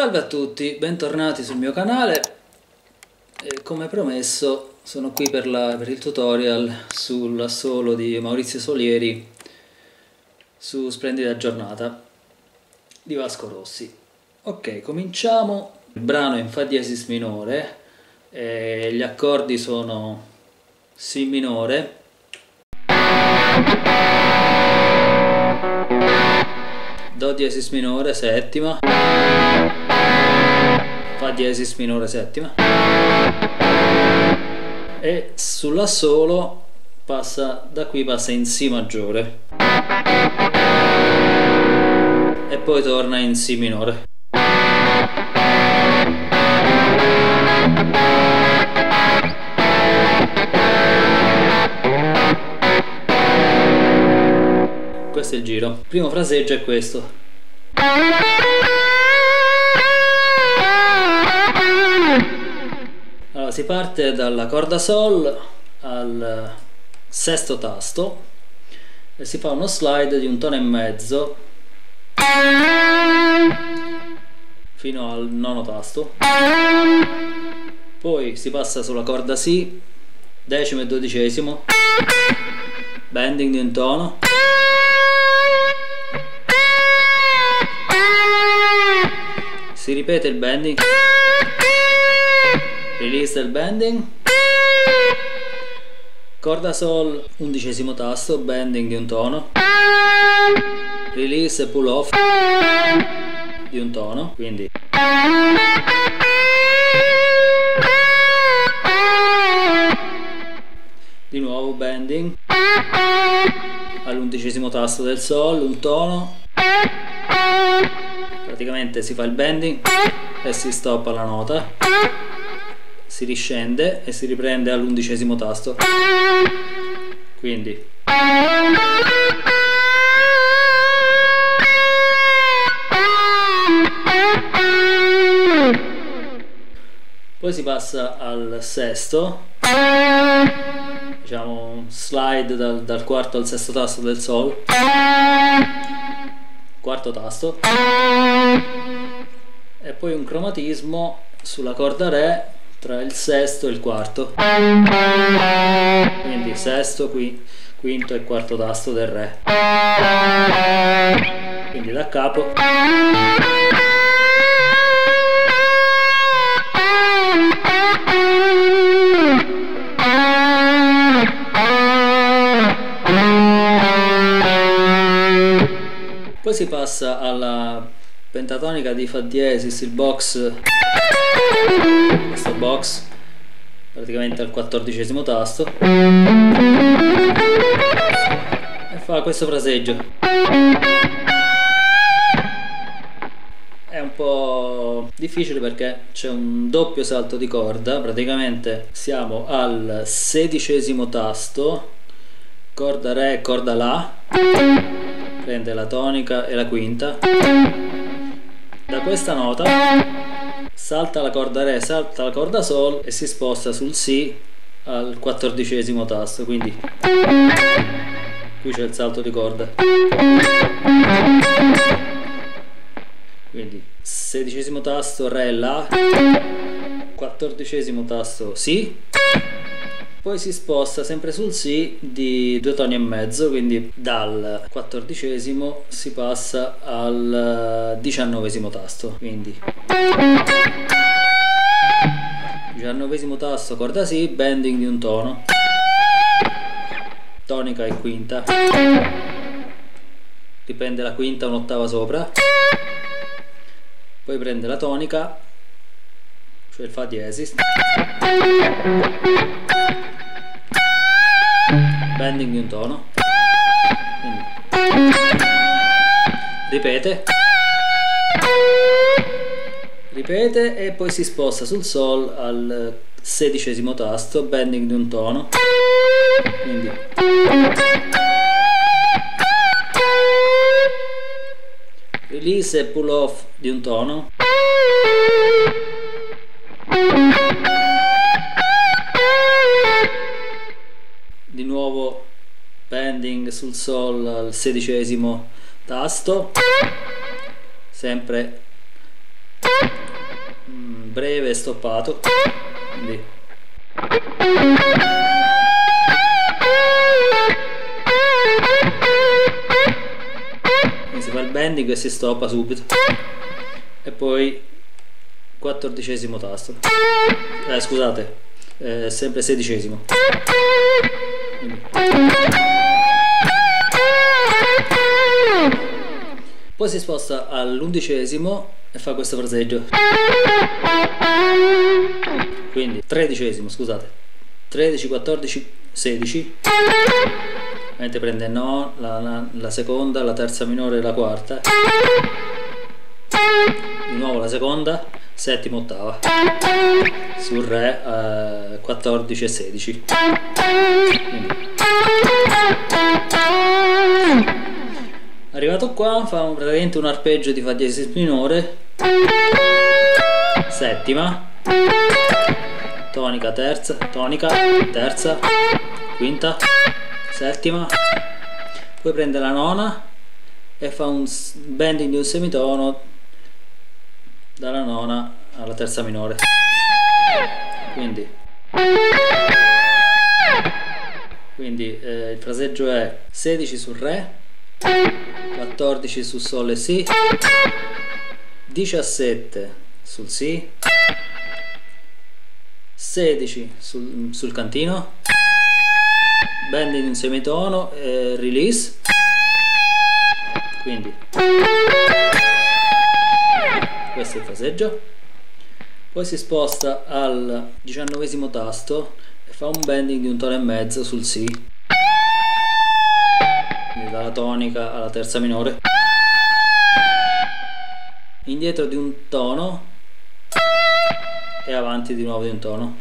Salve a tutti, bentornati sul mio canale e come promesso sono qui per il tutorial sull'assolo di Maurizio Solieri su Splendida giornata di Vasco Rossi. Ok, cominciamo. Il brano è in Fa diesis minore e gli accordi sono Si minore, Do diesis minore settima, Fa diesis minore settima, e sull'assolo da qui passa in Si maggiore e poi torna in Si minore. Questo è il giro. Il primo fraseggio è questo. Allora, si parte dalla corda Sol al sesto tasto e si fa uno slide di un tono e mezzo fino al nono tasto, poi si passa sulla corda Si, decimo e dodicesimo, bending di un tono, si ripete il bending, release del bending, corda Sol, undicesimo tasto, bending di un tono, release e pull off di un tono, quindi di nuovo bending all'undicesimo tasto del Sol, un tono, praticamente si fa il bending e si stoppa la nota, si riscende e si riprende all'undicesimo tasto, quindi poi si passa al sesto, diciamo slide dal quarto al sesto tasto del Sol, quarto tasto, e poi un cromatismo sulla corda Re tra il sesto e il quarto, quindi sesto, quinto e quarto tasto del Re, quindi da capo. Poi si passa alla pentatonica di Fa diesis, il box, questo box praticamente al quattordicesimo tasto, e fa questo fraseggio. È un po' difficile perché c'è un doppio salto di corda, praticamente siamo al sedicesimo tasto, corda Re e corda La, prende la tonica e la quinta, da questa nota salta la corda Re, salta la corda Sol e si sposta sul Si al quattordicesimo tasto, quindi qui c'è il salto di corda, quindi sedicesimo tasto Re La, quattordicesimo tasto Si, poi si sposta sempre sul Si di due toni e mezzo, quindi dal quattordicesimo si passa al diciannovesimo tasto, quindi diciannovesimo tasto corda Si, bending di un tono, tonica e quinta, riprende la quinta un'ottava sopra, poi prende la tonica, cioè il Fa diesis, bending di un tono, quindi ripete e poi si sposta sul Sol al sedicesimo tasto, bending di un tono, quindi release e pull off di un tono, di nuovo bending sul Sol al sedicesimo tasto, sempre breve e stoppato, quindi si fa il bending e si stoppa subito, e poi 14° tasto, scusate, sempre 16°. Poi si sposta all'11° e fa questo fraseggio, quindi 13°, scusate, 13, 14, 16, mentre prende no, la seconda, la terza minore e la quarta, di nuovo la seconda, settima, ottava, sul re 14 e 16. Quindi, arrivato qua fa praticamente un arpeggio di fa diesis minore, settima, tonica, terza, quinta, settima, poi prende la nona e fa un bending di un semitono dalla nona alla terza minore, quindi il fraseggio è 16 sul re, 14 su sol e si, 17 sul si, 16 sul cantino, bending in un semitono e release, quindi questo è il fraseggio. Poi si sposta al 19° tasto e fa un bending di un tono e mezzo sul si, quindi dalla tonica alla terza minore, indietro di un tono e avanti di nuovo di un tono.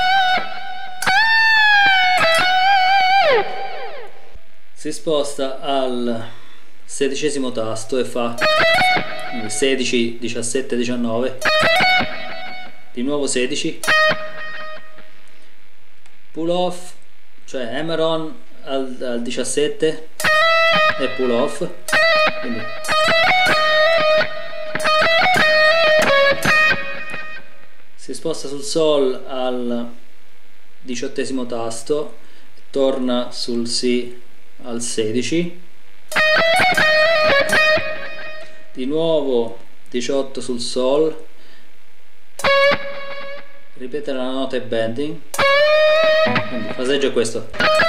Si sposta al 16° tasto e fa 16, 17, 19, di nuovo 16, pull off, cioè hammer on al 17 e pull off, quindi si sposta sul sol al 18° tasto, torna sul si al 16, di nuovo 18 sul sol, ripete la nota e bending, quindi il fraseggio è questo.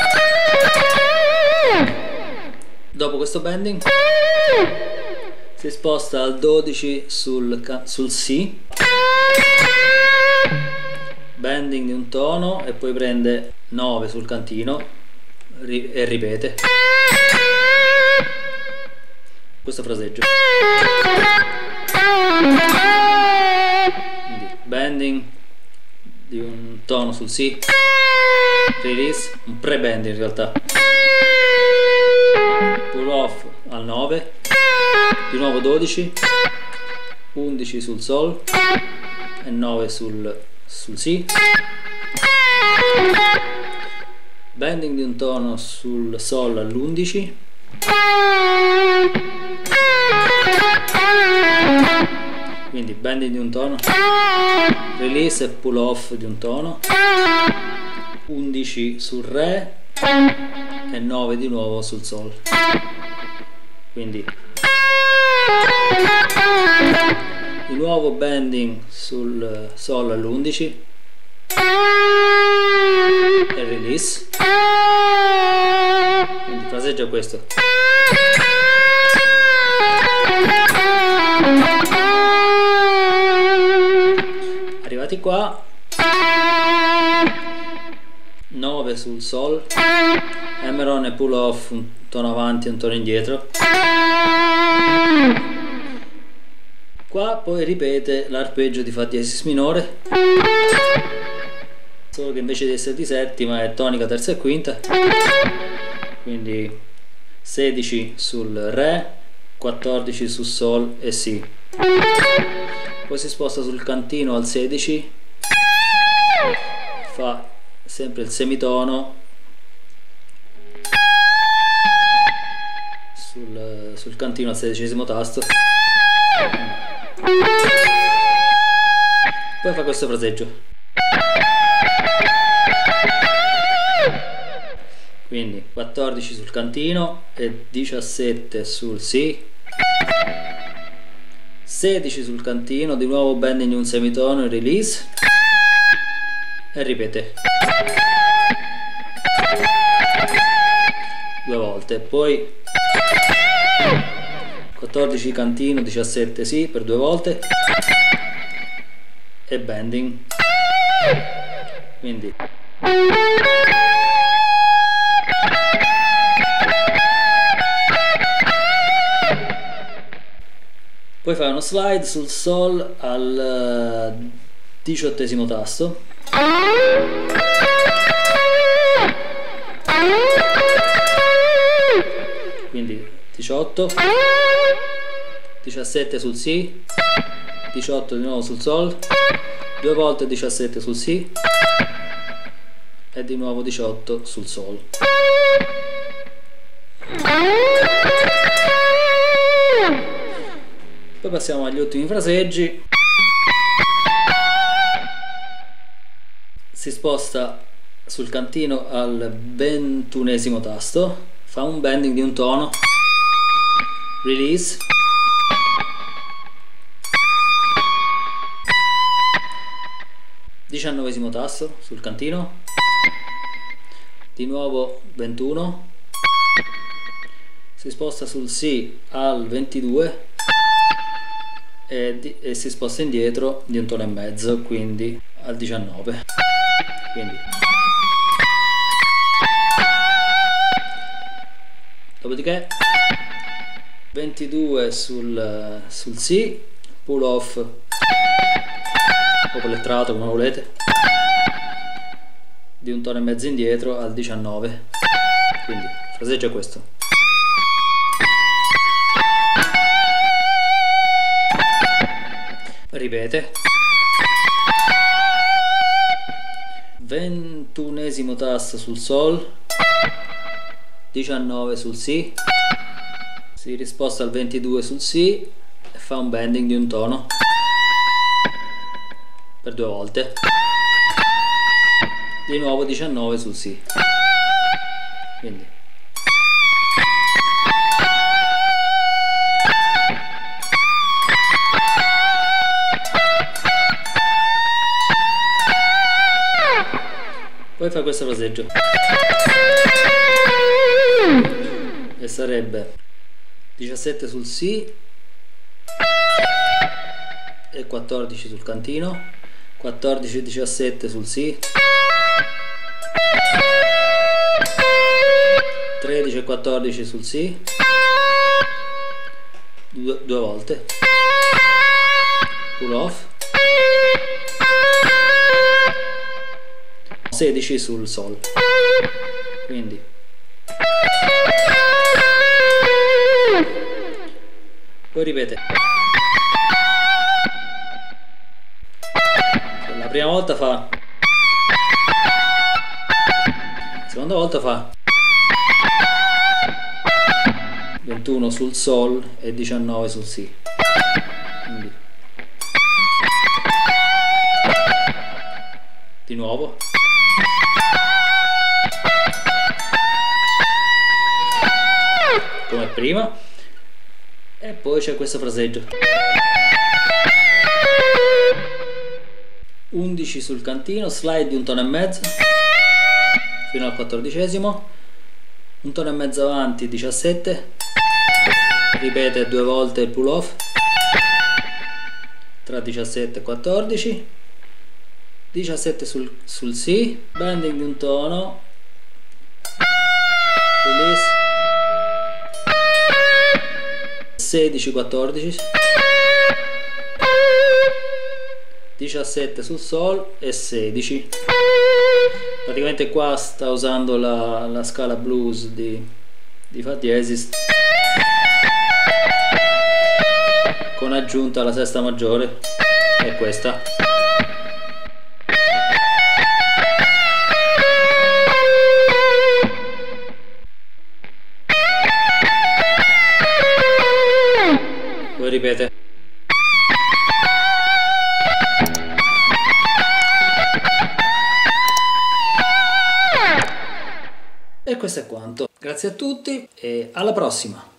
Dopo questo bending si sposta al 12 sul si, bending di un tono e poi prende 9 sul cantino e ripete questo fraseggio, quindi bending di un tono sul si, release, un pre-bending in realtà, pull off al 9, di nuovo 12, 11 sul sol e 9 sul si, bending di un tono sul sol all'11, quindi bending di un tono, release e pull off di un tono, 11 sul re e 9 di nuovo sul sol, quindi di nuovo bending sul sol all'11 e release, quindi il fraseggio è questo. Arrivati qua, 9 sul sol, hammer on e pull off, un tono avanti e un tono indietro. Qua poi ripete l'arpeggio di fa diesis minore, solo che invece di essere di settima è tonica, terza e quinta, quindi 16 sul re, 14 su sol e si, poi si sposta sul cantino al 16, fa sempre il semitono sul cantino al 16° tasto, Poi fa questo fraseggio. Quindi 14 sul cantino e 17 sul Si, 16 sul cantino, di nuovo bending un semitono e release, e ripete 2 volte, poi 14 cantino, 17 Si per 2 volte e bending, quindi poi fai uno slide sul Sol al 18° tasto, quindi 18, 17 sul Si, 18 di nuovo sul Sol, 2 volte 17 sul Si e di nuovo 18 sul Sol. Poi passiamo agli ultimi fraseggi. Si sposta sul cantino al 21° tasto, fa un bending di un tono, release, diciannovesimo tasto sul cantino, di nuovo 21, si sposta sul Si al 22 e si sposta indietro di un tono e mezzo, quindi al 19, quindi dopodiché 22 sul Si, pull off o collettrato come volete, di un tono e mezzo indietro al 19, quindi il fraseggio è questo. Ripete 21° tasto sul Sol, 19 sul Si, si risposta al 22 sul Si e fa un bending di un tono per 2 volte, di nuovo 19 sul Si, quindi poi fa questo fraseggio e sarebbe 17 sul Si e 14 sul cantino, 14 e 17 sul Si, 13 e 14 sul Si, due volte, pull off, 16 sul Sol, quindi poi ripete. La prima volta fa, la seconda volta fa 21 sul Sol e 19 sul Si, quindi di nuovo come prima, e poi c'è questo fraseggio 11 sul cantino, slide di un tono e mezzo fino al 14°, un tono e mezzo avanti 17, ripete 2 volte il pull off tra 17 e 14, 17 sul Si, bending di un tono, release, 16 14, 17 sul Sol e 16. Praticamente qua sta usando la scala blues di Fa diesis con aggiunta alla sesta maggiore, è questa. Poi ripete. questo è quanto. Grazie a tutti e alla prossima!